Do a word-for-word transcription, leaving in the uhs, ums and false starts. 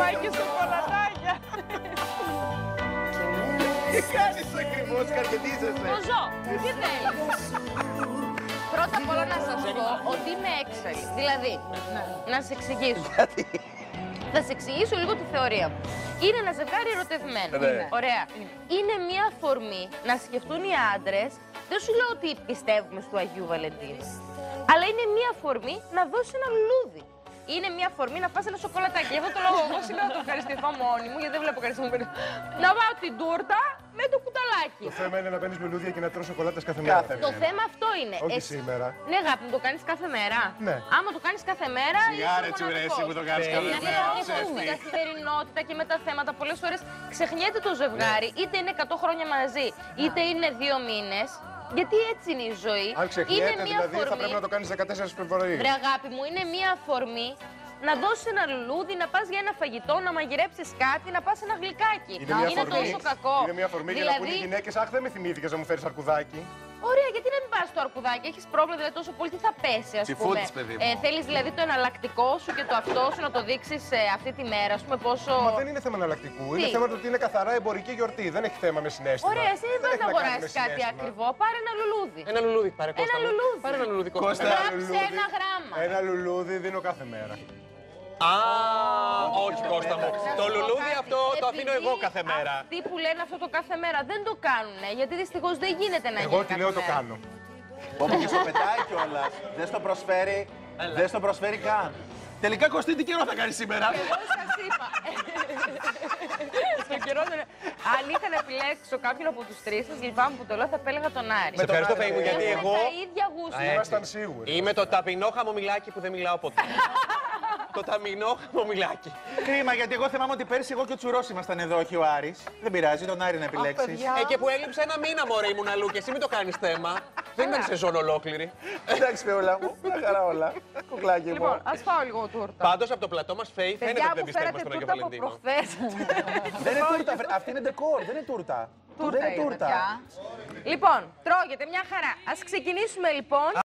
Πάει και σοκολατάκια. Τι κάνεις ακριβώς, καρκετίζεσαι? Το ζω. Τι θέλεις? Πρώτα απ' όλα να σας πω ότι είμαι έξαλλη. Δηλαδή, να σας εξηγήσω. Θα σας εξηγήσω λίγο τη θεωρία μου. Είναι ένα ζευγάρι ερωτευμένο. Ωραία. Είναι μια αφορμή να σκεφτούν οι άντρες. Δεν σου λέω ότι πιστεύουμε στο Αγίου Βαλεντίνου. Αλλά είναι μια αφορμή να δώσει ένα λουλούδι. Είναι μια αφορμή να φας ένα σοκολατάκι. Γι' αυτό το λόγο εγώ σήμερα το ευχαριστηθώ μόνη μου, γιατί δεν βλέπω κανείς να μου παίρνει. Να πάω την τούρτα με το κουταλάκι. Το θέμα είναι να παίρνεις λουλούδια και να τρως σοκολάτες κάθε μέρα. Το θέμα αυτό είναι. Όχι σήμερα. Ναι, αγάπη μου, το κάνεις κάθε μέρα. Ναι. Άμα το κάνεις κάθε μέρα. Σιγάρε τσουρέση που το κάνεις κάθε μέρα. Στην καθημερινότητα και με τα θέματα πολλές φορές ξεχνιέται το ζευγάρι, είτε είναι εκατό χρόνια μαζί, είτε είναι δύο μήνες. Γιατί έτσι είναι η ζωή. Αν ξεχνιέται, είναι μια δηλαδή αφορμή... θα πρέπει να το κάνεις δεκατέσσερις Φεβρουαρίου. Βρε αγάπη μου, είναι μια αφορμή να δώσεις ένα λουλούδι, να πας για ένα φαγητό, να μαγειρέψεις κάτι, να πας ένα γλυκάκι. Είναι, μια είναι αφορμή, τόσο κακό. Είναι μια αφορμή δηλαδή... για να πούνε οι γυναίκες, αχ, δεν με θυμήθηκες να μου φέρεις αρκουδάκι. Ωραία, γιατί να μην πας στο αρκουδάκι, έχεις πρόβλημα δηλαδή τόσο πολύ, τι θα πέσει, ας πούμε. Ε, θέλεις δηλαδή το εναλλακτικό σου και το αυτό σου να το δείξεις ε, αυτή τη μέρα, ας πούμε πόσο. Μα δεν είναι θέμα εναλλακτικού. Είναι θέμα του ότι είναι καθαρά εμπορική γιορτή. Δεν έχει θέμα με συνέστημα. Ωραία, εσύ δεν πας να αγοράσεις κάτι ακριβό. Πάρε ένα λουλούδι. Ένα λουλούδι, πάρε Κώστα. Ένα λουλούδι. Πάρε ένα λουλούδι, Κώστα. Γράψε ένα γράμμα. Ένα λουλούδι δίνω κάθε μέρα. Α, όχι Κώστα μου. Το λουλούδι αυτό το αφήνω εγώ κάθε μέρα. Αυτοί που λένε αυτό το κάθε μέρα δεν το κάνουν, γιατί δυστυχώς δεν γίνεται να γίνει. Εγώ τι λέω το κάνω. Όπου και στο πετάει κιόλας. Δεν στο προσφέρει. Δεν στο προσφέρει καν. Τελικά Κωστή, τι καιρό θα κάνει σήμερα? Εγώ σας είπα. Στο καιρό δεν. Αν είχα να επιλέξω κάποιον από τους τρεις, σας λυπάμαι που το λέω, θα επέλεγα τον Άρη. Σε ευχαριστώ, Φέη μου, γιατί Έχουμε εγώ τα ίδια γούστα. Ήμασταν σίγουροι. είμαι το ταπεινό χαμομηλάκι που δεν μιλάω ποτέ. Το ταπεινό χαμομηλάκι. Κρίμα, γιατί εγώ θυμάμαι ότι πέρσι εγώ και ο Τσουρός ήμασταν εδώ, όχι ο Άρης. Δεν πειράζει, τον Άρη να επιλέξεις. Ε, και που έλειψε ένα μήνα, μωρέ, ήμουν αλλού και εσύ μην το κάνεις θέμα. Δεν ήταν σεζόν ολόκληρη. Εντάξει, Φεούλα μου, μια χαρά όλα. Κουκλάκι μου. Λοιπόν, ας φάω λίγο τούρτα. Πάντως από το πλατό μας, Φέη, φαίνεται Παιδιά ότι δεν μου, πιστεύουμε φέρατε στον Αγίο τούρτα από Βαλεντίνο. προχθές. Δεν είναι τούρτα, βρε. Αυτή είναι ντεκόρ, δεν είναι τούρτα. Τούρτα Δεν είναι είναι, τούρτα. παιδιά. Λοιπόν, τρώγεται μια χαρά. Ας ξεκινήσουμε λοιπόν.